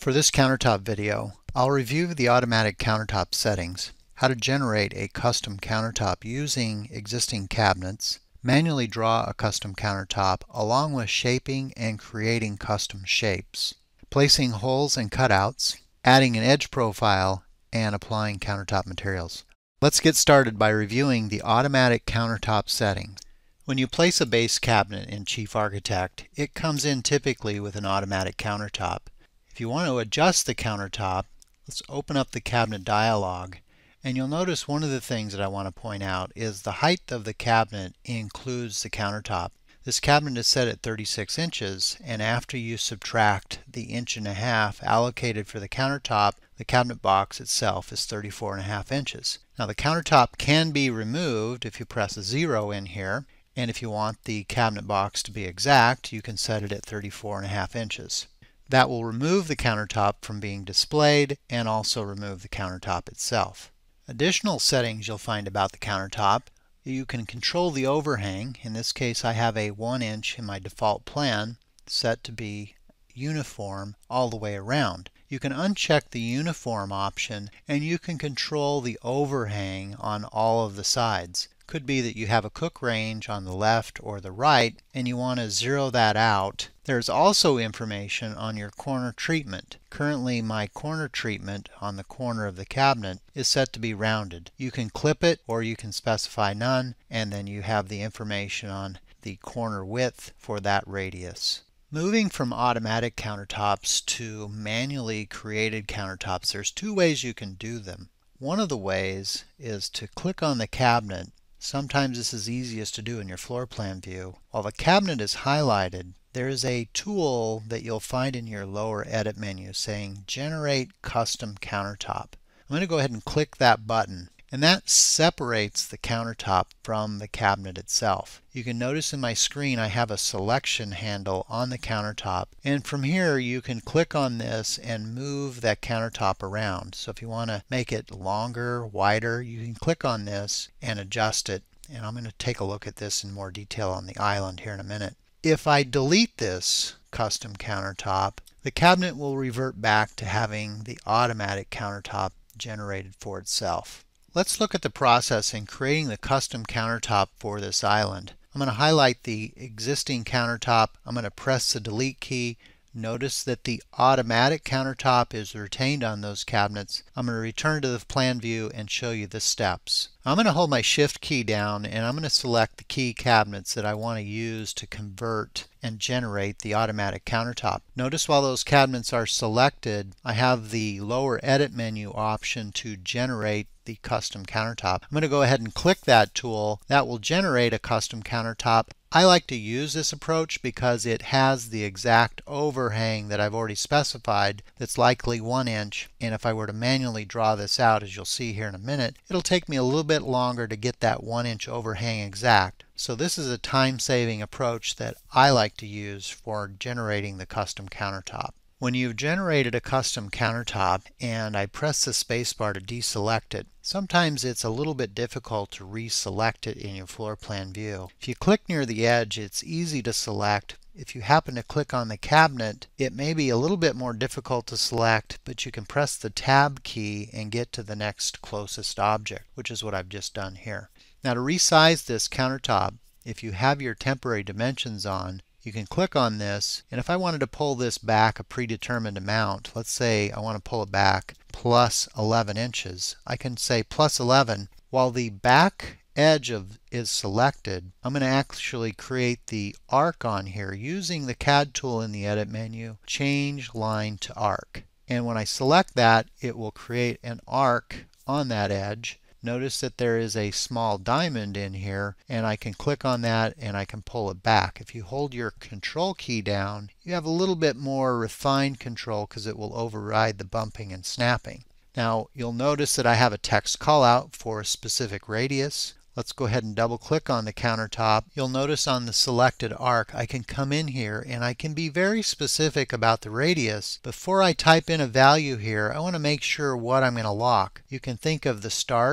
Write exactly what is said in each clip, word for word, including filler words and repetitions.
For this countertop video, I'll review the automatic countertop settings, how to generate a custom countertop using existing cabinets, manually draw a custom countertop along with shaping and creating custom shapes, placing holes and cutouts, adding an edge profile, and applying countertop materials. Let's get started by reviewing the automatic countertop settings. When you place a base cabinet in Chief Architect, it comes in typically with an automatic countertop. If you want to adjust the countertop, let's open up the cabinet dialog, and you'll notice one of the things that I want to point out is the height of the cabinet includes the countertop. This cabinet is set at thirty-six inches, and after you subtract the inch and a half allocated for the countertop, the cabinet box itself is thirty-four and a half inches. Now the countertop can be removed if you press a zero in here, and if you want the cabinet box to be exact, you can set it at thirty-four and a half inches. That will remove the countertop from being displayed and also remove the countertop itself. Additional settings you'll find about the countertop: you can control the overhang. In this case I have a one inch in my default plan set to be uniform all the way around. You can uncheck the uniform option and you can control the overhang on all of the sides. Could be that you have a cook range on the left or the right and you want to zero that out. There's also information on your corner treatment. Currently my corner treatment on the corner of the cabinet is set to be rounded. You can clip it or you can specify none, and then you have the information on the corner width for that radius. Moving from automatic countertops to manually created countertops, there's two ways you can do them. One of the ways is to click on the cabinet. Sometimes this is easiest to do in your floor plan view. While the cabinet is highlighted, there is a tool that you'll find in your lower edit menu saying Generate Custom Countertop. I'm going to go ahead and click that button, and that separates the countertop from the cabinet itself. You can notice in my screen I have a selection handle on the countertop, and from here you can click on this and move that countertop around. So if you want to make it longer, wider, you can click on this and adjust it. And I'm going to take a look at this in more detail on the island here in a minute. If I delete this custom countertop, the cabinet will revert back to having the automatic countertop generated for itself. Let's look at the process in creating the custom countertop for this island. I'm going to highlight the existing countertop. I'm going to press the delete key. Notice that the automatic countertop is retained on those cabinets. I'm going to return to the plan view and show you the steps. I'm going to hold my shift key down and I'm going to select the key cabinets that I want to use to convert and generate the automatic countertop. Notice while those cabinets are selected, I have the lower edit menu option to generate the custom countertop. I'm going to go ahead and click that tool. That will generate a custom countertop. I like to use this approach because it has the exact overhang that I've already specified that's likely one inch, and if I were to manually draw this out, as you'll see here in a minute, it'll take me a little bit longer to get that one inch overhang exact. So this is a time-saving approach that I like to use for generating the custom countertop. When you've generated a custom countertop and I press the spacebar to deselect it, sometimes it's a little bit difficult to reselect it in your floor plan view. If you click near the edge, it's easy to select. If you happen to click on the cabinet, it may be a little bit more difficult to select, but you can press the tab key and get to the next closest object, which is what I've just done here. Now to resize this countertop, if you have your temporary dimensions on, you can click on this, and if I wanted to pull this back a predetermined amount, let's say I want to pull it back plus eleven inches, I can say plus eleven. While the back edge of is selected, I'm going to actually create the arc on here using the C A D tool in the edit menu, change line to arc. And when I select that, it will create an arc on that edge. Notice that there is a small diamond in here, and I can click on that and I can pull it back. If you hold your control key down, you have a little bit more refined control because it will override the bumping and snapping. Now you'll notice that I have a text callout for a specific radius. Let's go ahead and double click on the countertop. You'll notice on the selected arc I can come in here and I can be very specific about the radius. Before I type in a value here, I want to make sure what I'm going to lock. You can think of the start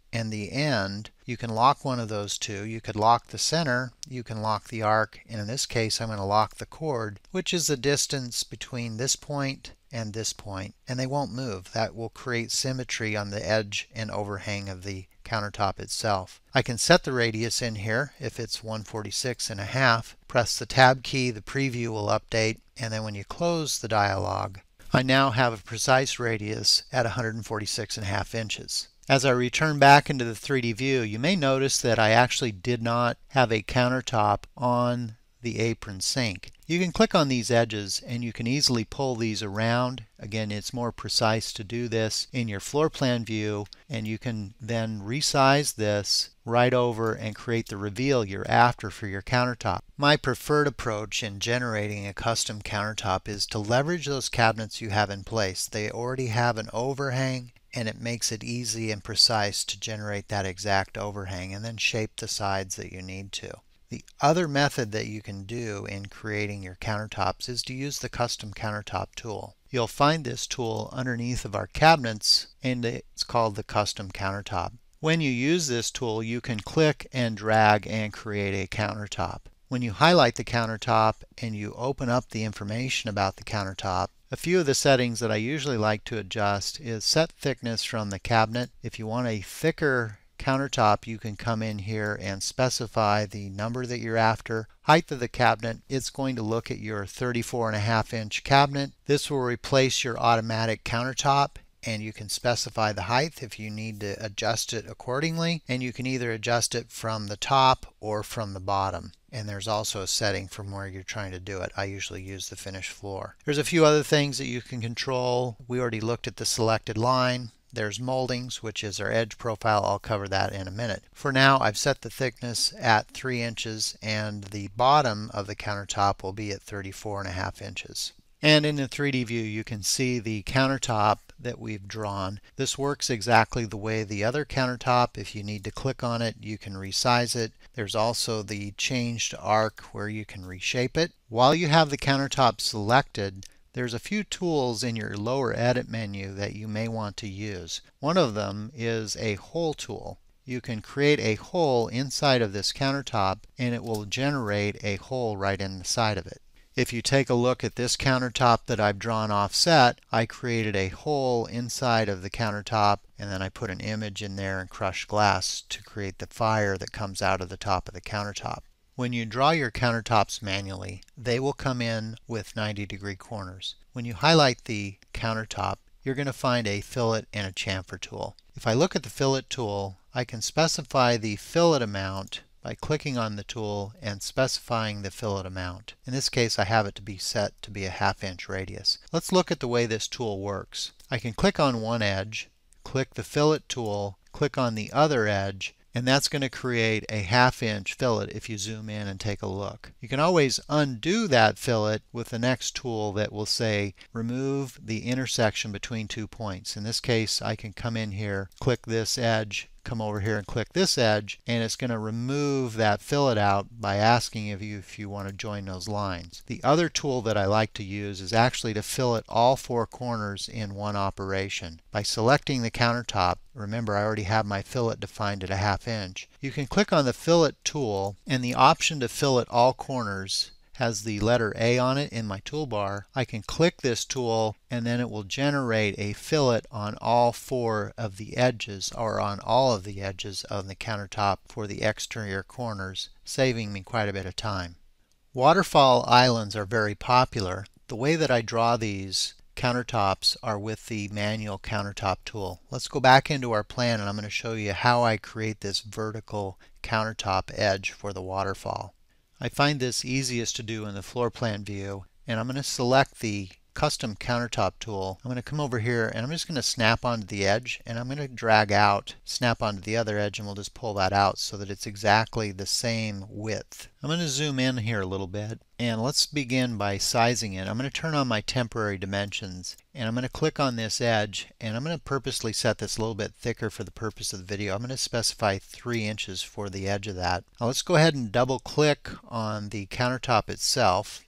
and the end, you can lock one of those two. You could lock the center, you can lock the arc, and in this case I'm going to lock the chord, which is the distance between this point and this point, and they won't move. That will create symmetry on the edge and overhang of the countertop itself. I can set the radius in here. If it's one forty-six and a half, press the tab key, the preview will update, and then when you close the dialog, I now have a precise radius at one forty-six and a half inches. As I return back into the three D view, you may notice that I actually did not have a countertop on the apron sink. You can click on these edges and you can easily pull these around. Again, it's more precise to do this in your floor plan view, and you can then resize this right over and create the reveal you're after for your countertop. My preferred approach in generating a custom countertop is to leverage those cabinets you have in place. They already have an overhang, and it makes it easy and precise to generate that exact overhang and then shape the sides that you need to. The other method that you can do in creating your countertops is to use the Custom Countertop tool. You'll find this tool underneath of our cabinets, and it's called the Custom Countertop. When you use this tool, you can click and drag and create a countertop. When you highlight the countertop and you open up the information about the countertop, a few of the settings that I usually like to adjust is set thickness from the cabinet. If you want a thicker countertop, you can come in here and specify the number that you're after. Height of the cabinet, it's going to look at your thirty-four and a half inch cabinet. This will replace your automatic countertop, and you can specify the height if you need to adjust it accordingly, and you can either adjust it from the top or from the bottom. And there's also a setting from where you're trying to do it. I usually use the finished floor. There's a few other things that you can control. We already looked at the selected line. There's moldings, which is our edge profile. I'll cover that in a minute. For now, I've set the thickness at three inches, and the bottom of the countertop will be at thirty-four and a half inches. And in the three D view, you can see the countertop that we've drawn. This works exactly the way the other countertop. If you need to click on it, you can resize it. There's also the change to arc where you can reshape it. While you have the countertop selected, there's a few tools in your lower edit menu that you may want to use. One of them is a hole tool. You can create a hole inside of this countertop, and it will generate a hole right inside of it. If you take a look at this countertop that I've drawn offset, I created a hole inside of the countertop, and then I put an image in there and crushed glass to create the fire that comes out of the top of the countertop. When you draw your countertops manually, they will come in with ninety degree corners. When you highlight the countertop, you're going to find a fillet and a chamfer tool. If I look at the fillet tool, I can specify the fillet amount by clicking on the tool and specifying the fillet amount. In this case, I have it to be set to be a half inch radius. Let's look at the way this tool works. I can click on one edge, click the fillet tool, click on the other edge, and that's going to create a half inch fillet if you zoom in and take a look. You can always undo that fillet with the next tool that will say remove the intersection between two points. In this case, I can come in here, click this edge, come over here and click this edge, and it's going to remove that fillet out by asking of you if you want to join those lines. The other tool that I like to use is actually to fillet all four corners in one operation. By selecting the countertop, remember I already have my fillet defined at a half inch, you can click on the fillet tool, and the option to fillet all corners has the letter A on it in my toolbar. I can click this tool, and then it will generate a fillet on all four of the edges, or on all of the edges of the countertop for the exterior corners, saving me quite a bit of time. Waterfall islands are very popular. The way that I draw these countertops are with the manual countertop tool. Let's go back into our plan, and I'm going to show you how I create this vertical countertop edge for the waterfall. I find this easiest to do in the floor plan view, and I'm going to select the Custom Countertop tool. I'm going to come over here, and I'm just going to snap onto the edge, and I'm going to drag out, snap onto the other edge, and we'll just pull that out so that it's exactly the same width. I'm going to zoom in here a little bit, and let's begin by sizing it. I'm going to turn on my temporary dimensions, and I'm going to click on this edge, and I'm going to purposely set this a little bit thicker for the purpose of the video. I'm going to specify three inches for the edge of that. Now let's go ahead and double click on the countertop itself.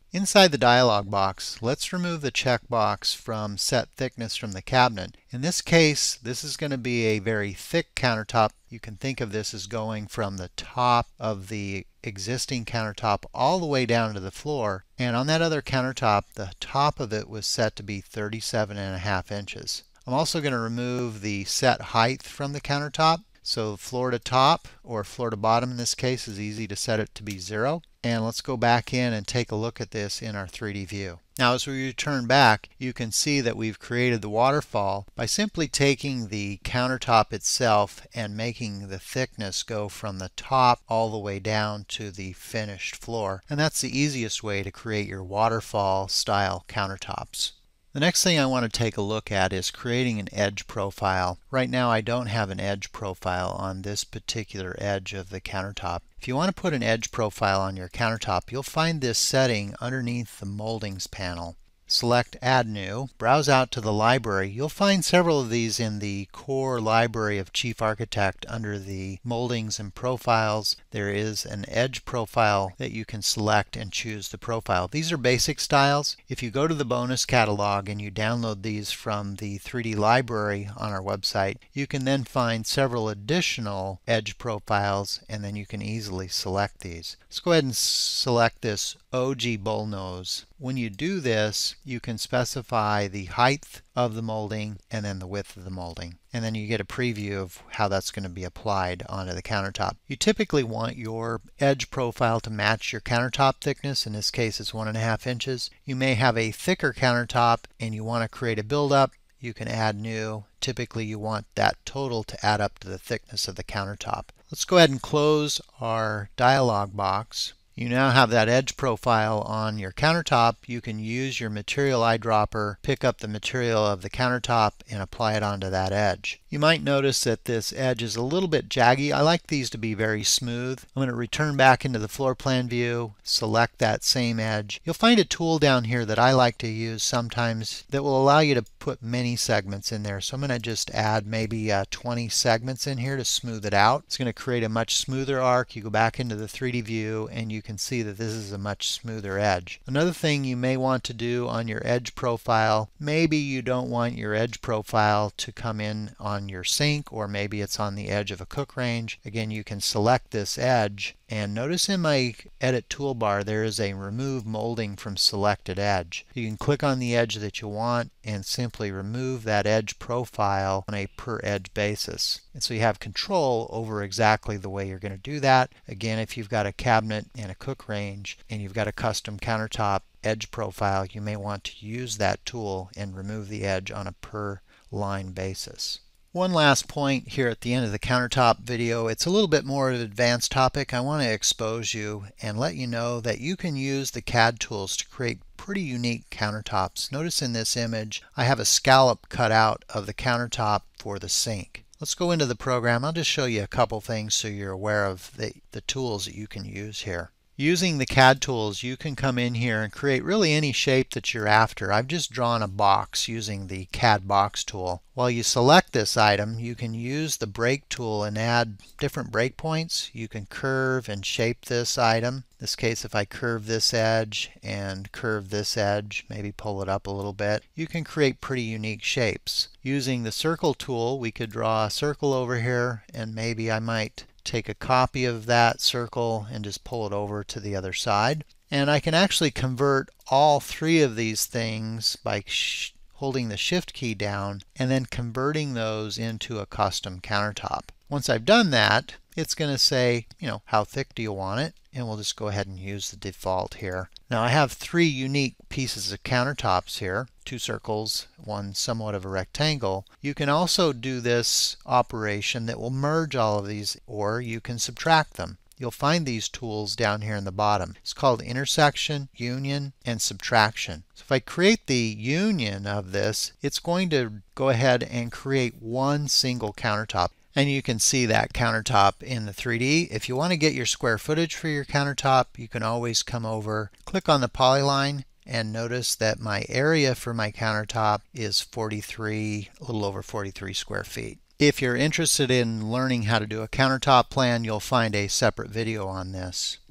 Inside the dialog box, let's remove the checkbox from Set Thickness from the cabinet. In this case, this is going to be a very thick countertop. You can think of this as going from the top of the existing countertop all the way down to the floor. And on that other countertop, the top of it was set to be thirty-seven and a half inches. I'm also going to remove the set height from the countertop. So floor to top, or floor to bottom in this case, is easy to set it to be zero. And let's go back in and take a look at this in our three D view. Now as we return back, you can see that we've created the waterfall by simply taking the countertop itself and making the thickness go from the top all the way down to the finished floor. And that's the easiest way to create your waterfall style countertops. The next thing I want to take a look at is creating an edge profile. Right now I don't have an edge profile on this particular edge of the countertop. If you want to put an edge profile on your countertop, you'll find this setting underneath the Moldings panel. Select Add New, browse out to the library. You'll find several of these in the core library of Chief Architect under the Moldings and Profiles. There is an edge profile that you can select and choose the profile. These are basic styles. If you go to the bonus catalog and you download these from the three D library on our website, you can then find several additional edge profiles and then you can easily select these. Let's go ahead and select this O G bullnose. When you do this, you can specify the height of the molding and then the width of the molding. And then you get a preview of how that's going to be applied onto the countertop. You typically want your edge profile to match your countertop thickness. In this case, it's one and a half inches. You may have a thicker countertop and you want to create a buildup. You can add new. Typically, you want that total to add up to the thickness of the countertop. Let's go ahead and close our dialog box. You now have that edge profile on your countertop. You can use your material eyedropper, pick up the material of the countertop, and apply it onto that edge. You might notice that this edge is a little bit jaggy. I like these to be very smooth. I'm going to return back into the floor plan view, select that same edge. You'll find a tool down here that I like to use sometimes that will allow you to put many segments in there. So I'm going to just add maybe uh, twenty segments in here to smooth it out. It's going to create a much smoother arc. You go back into the three D view and you can see that this is a much smoother edge. Another thing you may want to do on your edge profile, maybe you don't want your edge profile to come in on your sink, or maybe it's on the edge of a cook range. Again, you can select this edge, and notice in my edit toolbar there is a remove molding from selected edge. You can click on the edge that you want and simply remove that edge profile on a per edge basis. And so you have control over exactly the way you're going to do that. Again, if you've got a cabinet and a cook range and you've got a custom countertop edge profile, you may want to use that tool and remove the edge on a per line basis. One last point here at the end of the countertop video. It's a little bit more of an advanced topic. I want to expose you and let you know that you can use the C A D tools to create pretty unique countertops. Notice in this image I have a scallop cut out of the countertop for the sink. Let's go into the program. I'll just show you a couple things so you're aware of the, the tools that you can use here. Using the C A D tools, you can come in here and create really any shape that you're after. I've just drawn a box using the C A D box tool. While you select this item, you can use the break tool and add different breakpoints. You can curve and shape this item. In this case, if I curve this edge and curve this edge, maybe pull it up a little bit, you can create pretty unique shapes. Using the circle tool, we could draw a circle over here, and maybe I might take a copy of that circle and just pull it over to the other side. And I can actually convert all three of these things by sh holding the shift key down and then converting those into a custom countertop. Once I've done that, it's going to say, you know, how thick do you want it? And we'll just go ahead and use the default here. Now I have three unique pieces of countertops here, two circles, one somewhat of a rectangle. You can also do this operation that will merge all of these, or you can subtract them. You'll find these tools down here in the bottom. It's called intersection, union, and subtraction. So if I create the union of this, it's going to go ahead and create one single countertop. And you can see that countertop in the three D. If you want to get your square footage for your countertop, you can always come over, click on the polyline, and notice that my area for my countertop is forty-three, a little over forty-three square feet. If you're interested in learning how to do a countertop plan, you'll find a separate video on this.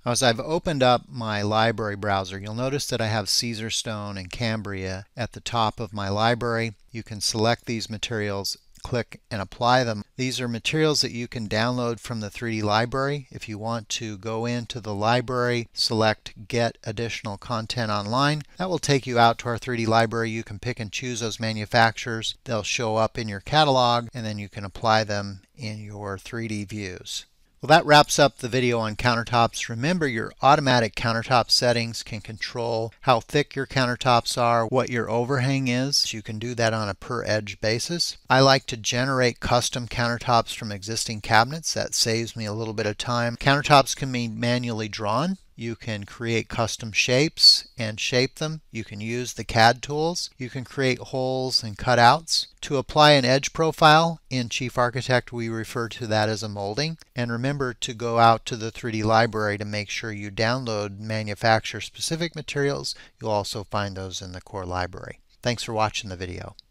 As I've opened up my library browser, you'll notice that I have Caesar stone and Cambria at the top of my library. You can select these materials, click and apply them. These are materials that you can download from the three D library. If you want to go into the library, select Get Additional Content Online. That will take you out to our three D library. You can pick and choose those manufacturers. They'll show up in your catalog, and then you can apply them in your three D views. Well, that wraps up the video on countertops. Remember, your automatic countertop settings can control how thick your countertops are, what your overhang is. You can do that on a per edge basis. I like to generate custom countertops from existing cabinets. That saves me a little bit of time. Countertops can be manually drawn. You can create custom shapes and shape them. You can use the C A D tools. You can create holes and cutouts. To apply an edge profile in Chief Architect, we refer to that as a molding. And remember to go out to the three D library to make sure you download manufacturer specific materials. You'll also find those in the core library. Thanks for watching the video.